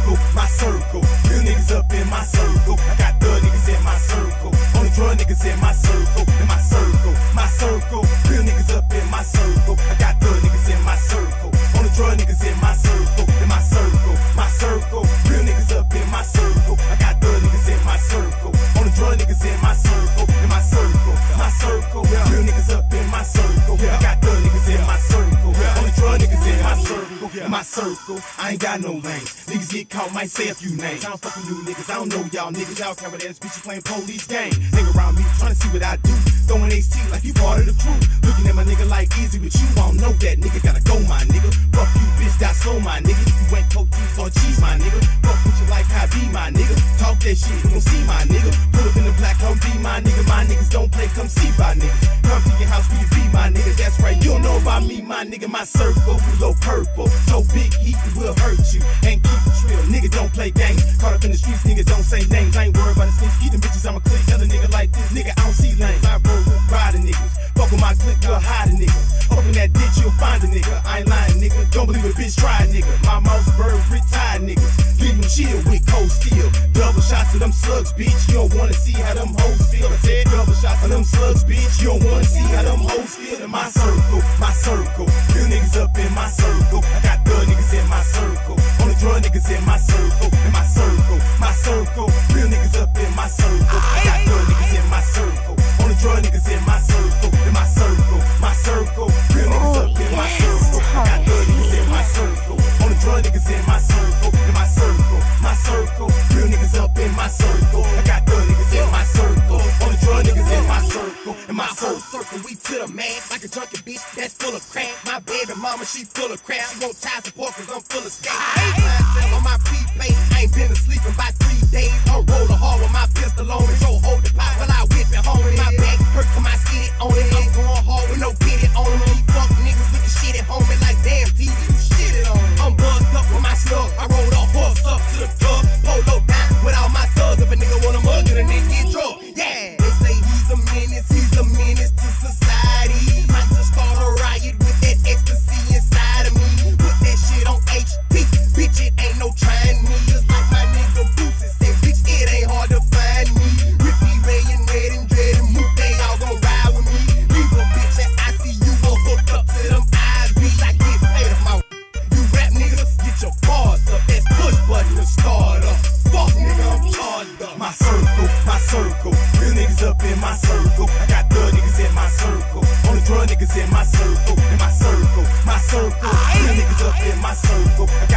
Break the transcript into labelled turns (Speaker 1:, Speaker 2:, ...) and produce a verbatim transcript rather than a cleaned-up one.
Speaker 1: circle, my circle. Real niggas up in my circle. I got thug niggas in my circle. Only drug niggas in my circle. In my circle, my circle. Real niggas up in my circle. I got thug niggas in my circle. Only drug niggas in my circle. In my circle, my circle. Real niggas up in my circle. I got thug niggas in my circle. Only drug niggas in my circle. In my circle, my circle. Real niggas up in my circle. I got thug niggas in my circle. Only drug niggas in my circle. In my circle, I ain't got no lane. Niggas get caught, might say a few names. I don't fucking new niggas, I don't know y'all niggas. Y'all cover that bitch, you playing police game. Hang around me, trying to see what I do. Throwing H T like you part of the crew. Looking at my nigga like easy, but you won't know that nigga gotta go, my nigga. Fuck you, bitch, that's slow, my nigga. If you ain't coke, juice, or cheese, my nigga. Fuck with you like I be, my nigga. Talk that shit, you gon' see, my nigga. Pull up in the black home, be my nigga. My niggas don't play, come see, my niggas. Come to your house, where you be, my nigga. That's right, you don't know about me, my nigga. My circle, below purple. So big heat, it will hurt you. And keep it real, nigga don't play games. Caught up in the streets, niggas don't say names. I ain't worried about the snitch, eat them bitches, I'ma click. Tell a nigga like this, nigga, I don't see lanes. I roll with riding niggas. Fuck with my click, you'll hide a nigga. Open that ditch, you'll find a nigga. I ain't lying, nigga. Don't believe a bitch, try a nigga. My mouse bird, retired niggas. Leave them chill with cold steel. Double shots of them slugs, bitch. You don't wanna see how them hoes feel. I said double shots of them slugs, bitch. You don't wanna see how them hoes feel. In my circle, my circle. Real niggas up in my circle. I got thug niggas in my circle. Only drug niggas in my circle. In my circle, my circle. Real niggas up in my circle. I got thug niggas in my circle. Only drug niggas in my circle. In my circle, my circle. Real niggas up in my circle. I got thug niggas in my circle. Only drug niggas in my circle. In my circle, my circle. Real niggas up in my circle. I got thug niggas in my circle. Only drug niggas in my circle. In my whole circle, we to the max. Like a junkie bitch that's full of crack. My baby mama, she full of crap. She won't tie support cause I'm full of skate. I ain't trying to tell on my prepaid. I ain't been asleep in about three days. I'm rolling hard with my pistol on me. Joe hold the pot while I whip it home. My back hurt cause my city on it. I'm going hard with no pity on me. Fuck niggas with the shit at home. And like damn T V, you shitted on me. I'm buzzed up with my slug. I rolled a horse up to the club. Polo down with all my thugs. If a nigga wanna mug it, a nigga get drunk. Yeah, they say he's a menace. He's a menace to society. Might just start a riot with that ecstasy inside of me. Put that shit on H T. Bitch, it ain't no trying me. Just like my nigga Boosie said, bitch, it ain't hard to find me. Rippy Ray and Red and Dread and Moot, they all gon' ride with me. Leave a bitch at I C U or hooked up to them I Bs. I get paid them out. You rap niggas, get your bars up. That's push button to start up. Fuck nigga, I'm charged up. My circle, my circle. Real niggas up in my circle. I got thug niggas in my circle. Only drug niggas in my circle. In my circle, my circle. Real niggas up in my circle. I